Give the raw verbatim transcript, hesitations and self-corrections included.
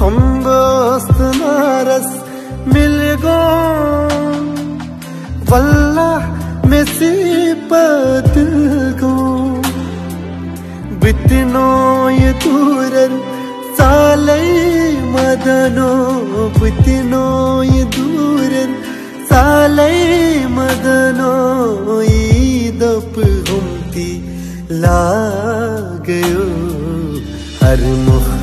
हम दोस्त नारस मिल गो वल्लाह में सिपत गो बितनो ये दूरर सालै मदनो बितनो ये दूरर सालै मदनो ईदप हुम्ती ला गयो हर मुख